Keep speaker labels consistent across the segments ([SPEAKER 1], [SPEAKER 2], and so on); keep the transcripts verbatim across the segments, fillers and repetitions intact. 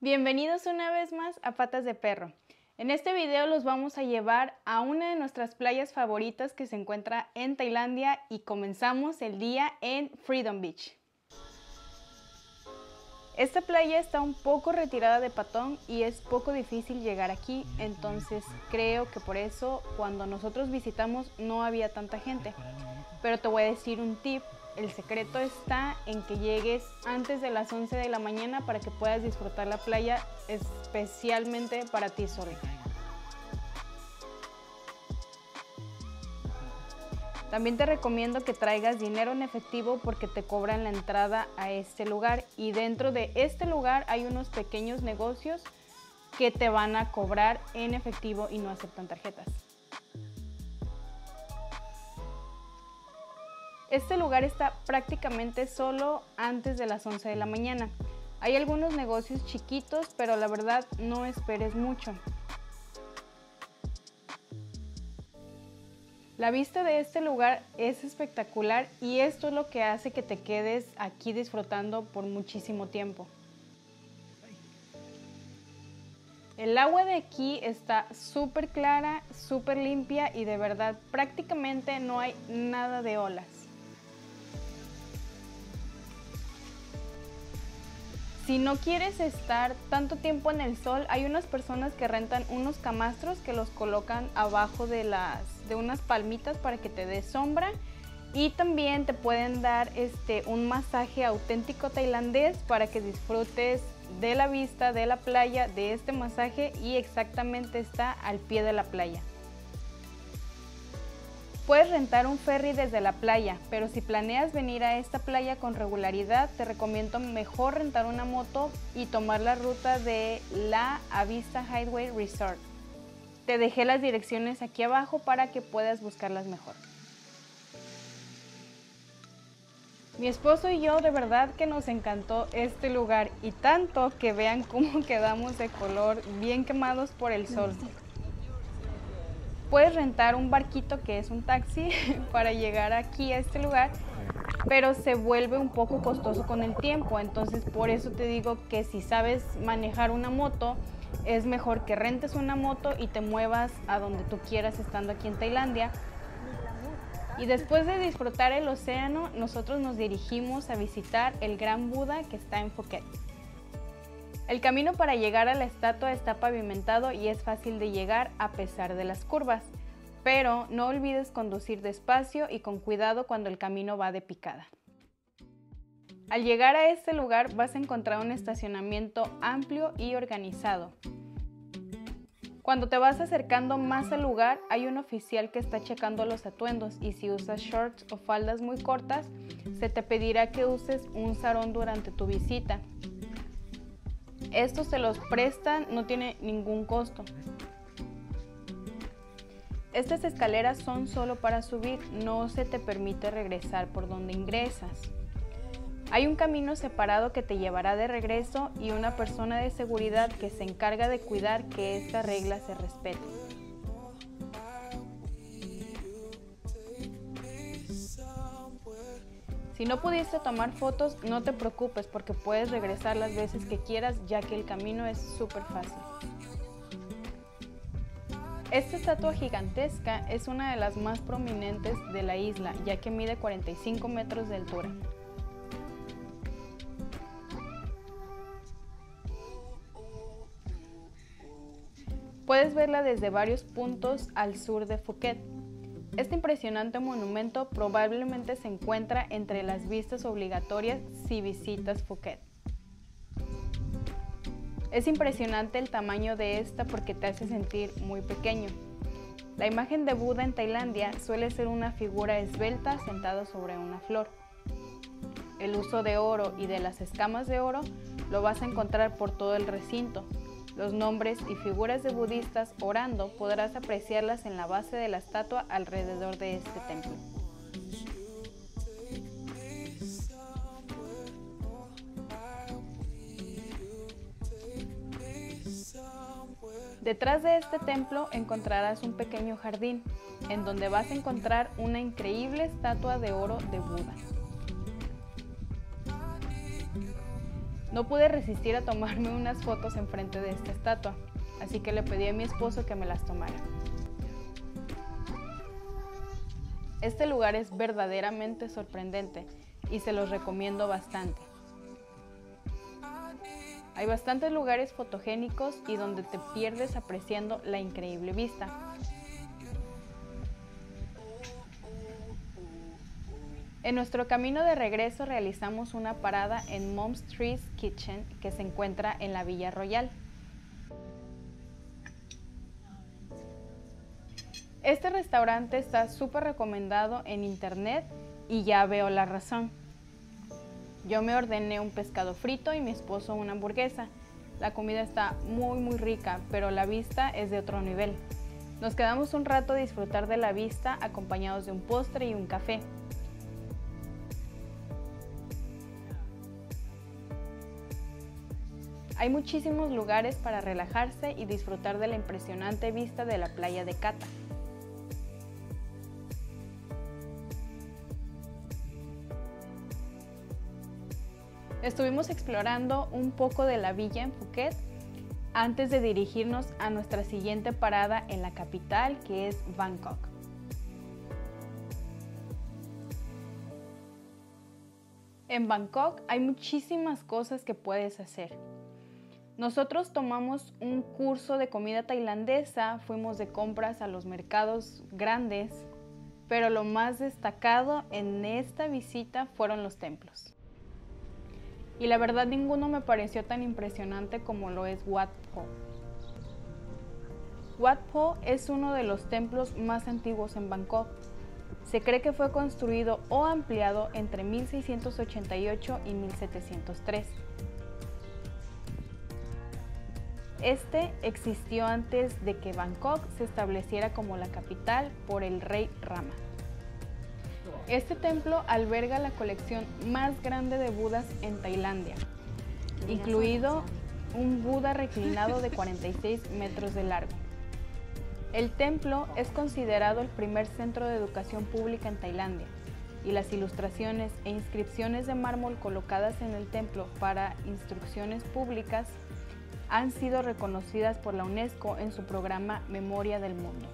[SPEAKER 1] Bienvenidos una vez más a Patas de Perro. En este video los vamos a llevar a una de nuestras playas favoritas que se encuentra en Tailandia y comenzamos el día en Freedom Beach. Esta playa está un poco retirada de Patong y es poco difícil llegar aquí, entonces creo que por eso cuando nosotros visitamos no había tanta gente. Pero te voy a decir un tip. El secreto está en que llegues antes de las once de la mañana para que puedas disfrutar la playa especialmente para ti solo. También te recomiendo que traigas dinero en efectivo porque te cobran la entrada a este lugar y dentro de este lugar hay unos pequeños negocios que te van a cobrar en efectivo y no aceptan tarjetas. Este lugar está prácticamente solo antes de las once de la mañana. Hay algunos negocios chiquitos, pero la verdad no esperes mucho. La vista de este lugar es espectacular y esto es lo que hace que te quedes aquí disfrutando por muchísimo tiempo. El agua de aquí está súper clara, súper limpia y de verdad prácticamente no hay nada de olas. Si no quieres estar tanto tiempo en el sol, hay unas personas que rentan unos camastros que los colocan abajo de, las, de unas palmitas para que te dé sombra y también te pueden dar este, un masaje auténtico tailandés para que disfrutes de la vista de la playa de este masaje y exactamente está al pie de la playa. Puedes rentar un ferry desde la playa, pero si planeas venir a esta playa con regularidad, te recomiendo mejor rentar una moto y tomar la ruta de la Avista Highway Resort. Te dejé las direcciones aquí abajo para que puedas buscarlas mejor. Mi esposo y yo de verdad que nos encantó este lugar y tanto que vean cómo quedamos de color bien quemados por el sol. Puedes rentar un barquito que es un taxi para llegar aquí a este lugar, pero se vuelve un poco costoso con el tiempo, entonces por eso te digo que si sabes manejar una moto, es mejor que rentes una moto y te muevas a donde tú quieras estando aquí en Tailandia. Y después de disfrutar el océano, nosotros nos dirigimos a visitar el Gran Buda que está en Phuket. El camino para llegar a la estatua está pavimentado y es fácil de llegar a pesar de las curvas, pero no olvides conducir despacio y con cuidado cuando el camino va de picada. Al llegar a este lugar vas a encontrar un estacionamiento amplio y organizado. Cuando te vas acercando más al lugar hay un oficial que está checando los atuendos y si usas shorts o faldas muy cortas, se te pedirá que uses un sarong durante tu visita. Estos se los prestan, no tiene ningún costo. Estas escaleras son solo para subir, no se te permite regresar por donde ingresas. Hay un camino separado que te llevará de regreso y una persona de seguridad que se encarga de cuidar que esta regla se respete. Si no pudiste tomar fotos, no te preocupes porque puedes regresar las veces que quieras ya que el camino es súper fácil. Esta estatua gigantesca es una de las más prominentes de la isla ya que mide cuarenta y cinco metros de altura. Puedes verla desde varios puntos al sur de Phuket. Este impresionante monumento probablemente se encuentra entre las vistas obligatorias si visitas Phuket. Es impresionante el tamaño de esta porque te hace sentir muy pequeño. La imagen de Buda en Tailandia suele ser una figura esbelta sentada sobre una flor. El uso de oro y de las escamas de oro lo vas a encontrar por todo el recinto. Los nombres y figuras de budistas orando podrás apreciarlas en la base de la estatua alrededor de este templo. Detrás de este templo encontrarás un pequeño jardín, en donde vas a encontrar una increíble estatua de oro de Buda. No pude resistir a tomarme unas fotos enfrente de esta estatua, así que le pedí a mi esposo que me las tomara. Este lugar es verdaderamente sorprendente y se los recomiendo bastante. Hay bastantes lugares fotogénicos y donde te pierdes apreciando la increíble vista. En nuestro camino de regreso realizamos una parada en Mom's Trees Kitchen, que se encuentra en la Villa Royal. Este restaurante está súper recomendado en internet y ya veo la razón. Yo me ordené un pescado frito y mi esposo una hamburguesa. La comida está muy muy rica, pero la vista es de otro nivel. Nos quedamos un rato a disfrutar de la vista acompañados de un postre y un café. Hay muchísimos lugares para relajarse y disfrutar de la impresionante vista de la playa de Cata. Estuvimos explorando un poco de la villa en Phuket antes de dirigirnos a nuestra siguiente parada en la capital, que es Bangkok. En Bangkok hay muchísimas cosas que puedes hacer. Nosotros tomamos un curso de comida tailandesa, fuimos de compras a los mercados grandes, pero lo más destacado en esta visita fueron los templos. Y la verdad ninguno me pareció tan impresionante como lo es Wat Pho. Wat Pho es uno de los templos más antiguos en Bangkok. Se cree que fue construido o ampliado entre mil seiscientos ochenta y ocho y mil setecientos tres. Este existió antes de que Bangkok se estableciera como la capital por el rey Rama. Este templo alberga la colección más grande de Budas en Tailandia, incluido un Buda reclinado de cuarenta y seis metros de largo. El templo es considerado el primer centro de educación pública en Tailandia, y las ilustraciones e inscripciones de mármol colocadas en el templo para instrucciones públicas han sido reconocidas por la UNESCO en su programa Memoria del Mundo.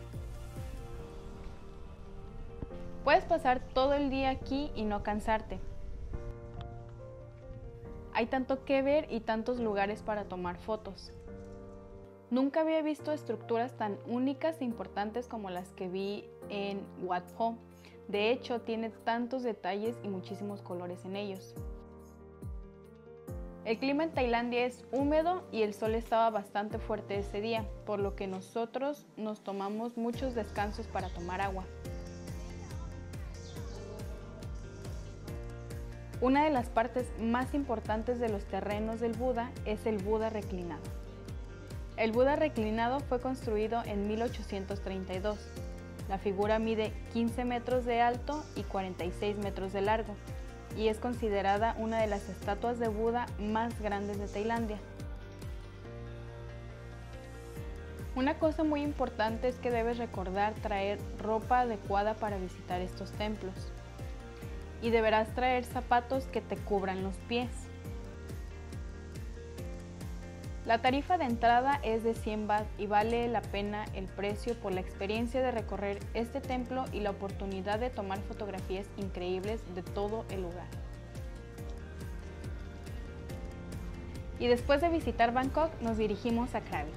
[SPEAKER 1] Puedes pasar todo el día aquí y no cansarte. Hay tanto que ver y tantos lugares para tomar fotos. Nunca había visto estructuras tan únicas e importantes como las que vi en Wat Pho. De hecho, tiene tantos detalles y muchísimos colores en ellos. El clima en Tailandia es húmedo y el sol estaba bastante fuerte ese día, por lo que nosotros nos tomamos muchos descansos para tomar agua. Una de las partes más importantes de los terrenos del Buda es el Buda reclinado. El Buda reclinado fue construido en mil ochocientos treinta y dos. La figura mide quince metros de alto y cuarenta y seis metros de largo y es considerada una de las estatuas de Buda más grandes de Tailandia. Una cosa muy importante es que debes recordar traer ropa adecuada para visitar estos templos. Y deberás traer zapatos que te cubran los pies. La tarifa de entrada es de cien baht y vale la pena el precio por la experiencia de recorrer este templo y la oportunidad de tomar fotografías increíbles de todo el lugar. Y después de visitar Bangkok, nos dirigimos a Krabi.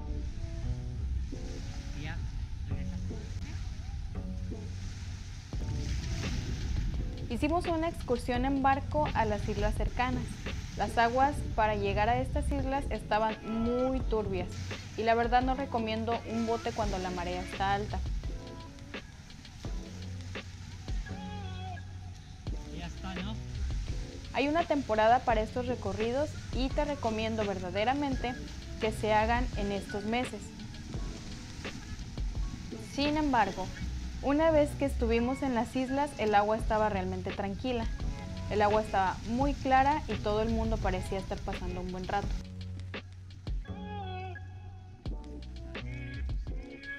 [SPEAKER 1] Hicimos una excursión en barco a las islas cercanas. Las aguas para llegar a estas islas estaban muy turbias y la verdad no recomiendo un bote cuando la marea está alta.
[SPEAKER 2] Ya está, ¿no?
[SPEAKER 1] Hay una temporada para estos recorridos y te recomiendo verdaderamente que se hagan en estos meses. Sin embargo, una vez que estuvimos en las islas, el agua estaba realmente tranquila. El agua estaba muy clara y todo el mundo parecía estar pasando un buen rato.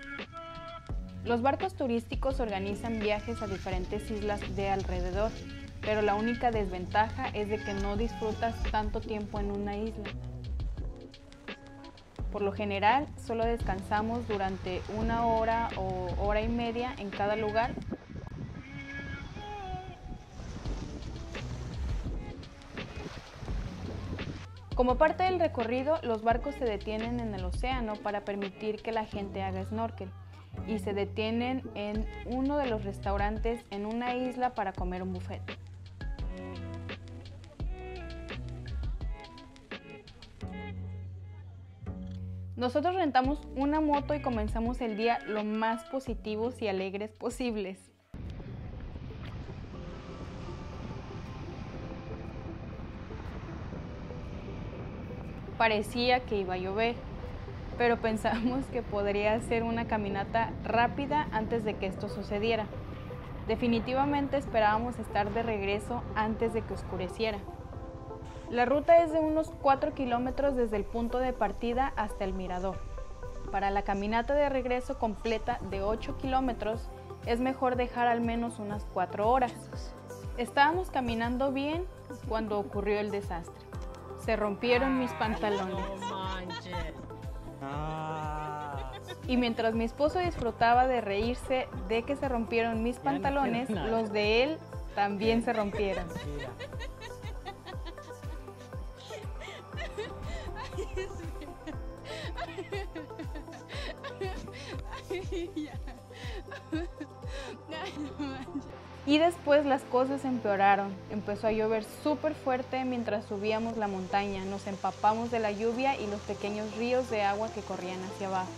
[SPEAKER 1] Los barcos turísticos organizan viajes a diferentes islas de alrededor pero la única desventaja es de que no disfrutas tanto tiempo en una isla. Por lo general, solo descansamos durante una hora o hora y media en cada lugar. Como parte del recorrido, los barcos se detienen en el océano para permitir que la gente haga snorkel y se detienen en uno de los restaurantes en una isla para comer un buffet. Nosotros rentamos una moto y comenzamos el día lo más positivos y alegres posibles. Parecía que iba a llover, pero pensamos que podría ser una caminata rápida antes de que esto sucediera. Definitivamente esperábamos estar de regreso antes de que oscureciera. La ruta es de unos cuatro kilómetros desde el punto de partida hasta el mirador. Para la caminata de regreso completa de ocho kilómetros es mejor dejar al menos unas cuatro horas. Estábamos caminando bien cuando ocurrió el desastre. Se rompieron mis pantalones. Y mientras mi esposo disfrutaba de reírse de que se rompieron mis pantalones, los de él también se rompieron. Y después las cosas empeoraron. Empezó a llover súper fuerte mientras subíamos la montaña. Nos empapamos de la lluvia y los pequeños ríos de agua que corrían hacia abajo.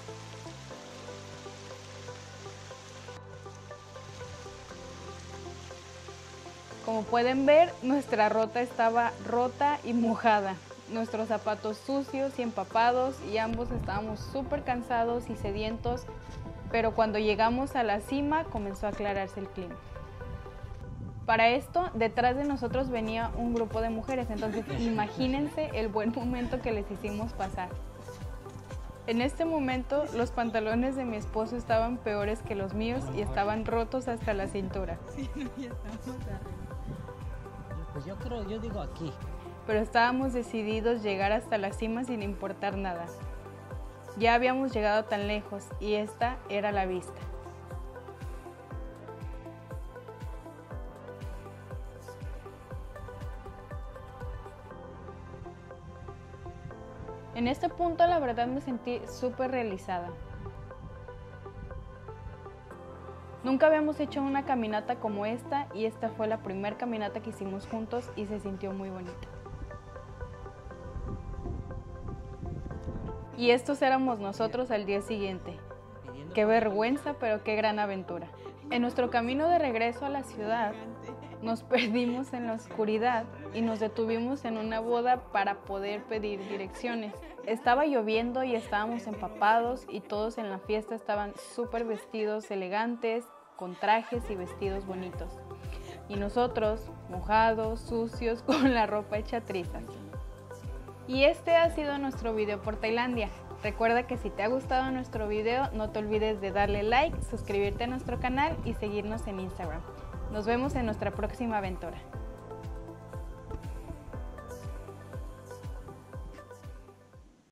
[SPEAKER 1] Como pueden ver, nuestra ruta estaba rota y mojada. Nuestros zapatos sucios y empapados y ambos estábamos súper cansados y sedientos, pero cuando llegamos a la cima comenzó a aclararse el clima. Para esto, detrás de nosotros venía un grupo de mujeres, entonces imagínense el buen momento que les hicimos pasar. En este momento, los pantalones de mi esposo estaban peores que los míos y estaban rotos hasta la cintura.
[SPEAKER 2] Sí, no, ya estamos arriba. Pues yo creo, yo digo aquí.
[SPEAKER 1] Pero estábamos decididos llegar hasta la cima sin importar nada. Ya habíamos llegado tan lejos y esta era la vista. En este punto la verdad me sentí súper realizada. Nunca habíamos hecho una caminata como esta y esta fue la primera caminata que hicimos juntos y se sintió muy bonita. Y estos éramos nosotros al día siguiente. Qué vergüenza, pero qué gran aventura. En nuestro camino de regreso a la ciudad, nos perdimos en la oscuridad y nos detuvimos en una boda para poder pedir direcciones. Estaba lloviendo y estábamos empapados y todos en la fiesta estaban súper vestidos elegantes, con trajes y vestidos bonitos. Y nosotros, mojados, sucios, con la ropa hecha trizas. Y este ha sido nuestro video por Tailandia. Recuerda que si te ha gustado nuestro video, no te olvides de darle like, suscribirte a nuestro canal y seguirnos en Instagram. Nos vemos en nuestra próxima aventura.